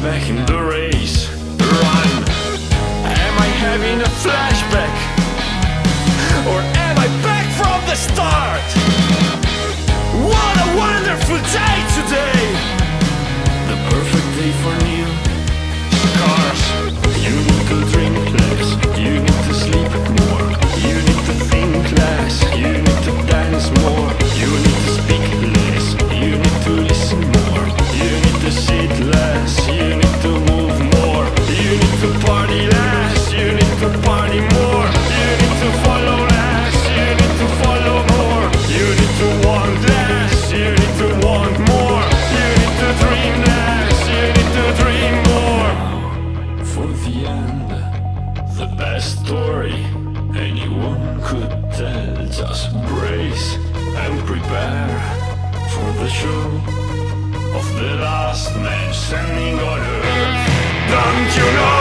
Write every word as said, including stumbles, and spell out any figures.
back in the race. Run. Am I having a flashback? Or am I back from the start? What a wonderful day today! The perfect day for new scars. You need to drink less, you need to sleep more, you need to think less, you need to dance more, you need to speak less, you need to listen more, you need to sit less, you need to move more, you need to party less, you need to party more, you need to follow less, you need to follow more, you need to want less, you need to want more, you need to dream less, you need to dream more. For the end, the best story anyone could tell. Just brace and prepare for the show of the last man standing on earth. Don't you know?